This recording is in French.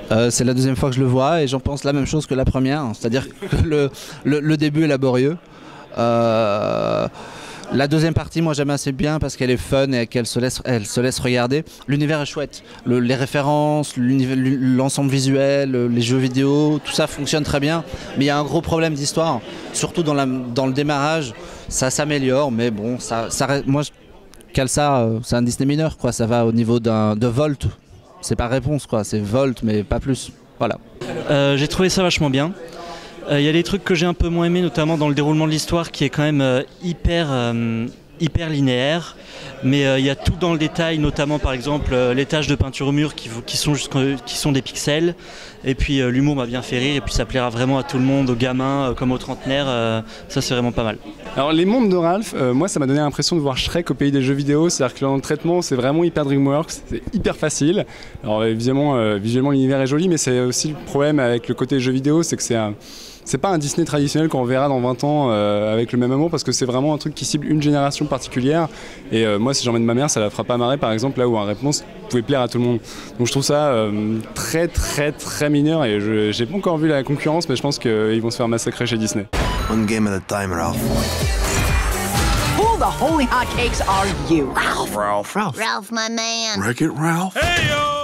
C'est la deuxième fois que je le vois et j'en pense la même chose que la première, c'est-à-dire que le début est laborieux. La deuxième partie, moi j'aime assez bien parce qu'elle est fun et qu'elle se laisse regarder. L'univers est chouette, les références, l'ensemble visuel, les jeux vidéo, tout ça fonctionne très bien. Mais il y a un gros problème d'histoire, surtout dans le démarrage. Ça s'améliore, mais bon, moi je cale ça, c'est un Disney mineur, quoi. Ça va au niveau de Volt. C'est pas réponse, quoi. C'est Volt, mais pas plus. Voilà. J'ai trouvé ça vachement bien. Il y a des trucs que j'ai un peu moins aimé, notamment dans le déroulement de l'histoire qui est quand même hyper linéaire, mais il y a tout dans le détail, notamment par exemple les taches de peinture au mur qui sont des pixels, et puis l'humour m'a bien fait rire, et puis ça plaira vraiment à tout le monde, aux gamins comme aux trentenaires, ça c'est vraiment pas mal. Alors les mondes de Ralph, moi ça m'a donné l'impression de voir Shrek au pays des jeux vidéo, c'est-à-dire que dans le traitement c'est vraiment hyper DreamWorks, c'est hyper facile. Alors visuellement l'univers est joli, mais c'est aussi le problème avec le côté jeux vidéo, c'est que c'est pas un Disney traditionnel qu'on verra dans 20 ans avec le même amour, parce que c'est vraiment un truc qui cible une génération particulière. Et moi, si j'emmène ma mère, ça la fera pas marrer, par exemple, là où un réponse pouvait plaire à tout le monde. Donc je trouve ça très mineur, et j'ai pas encore vu la concurrence, mais je pense qu'ils vont se faire massacrer chez Disney. One game at a time, Ralph. Who the holy hotcakes are you? Ralph. Ralph, my man. Wreck-It Ralph. Hey, yo!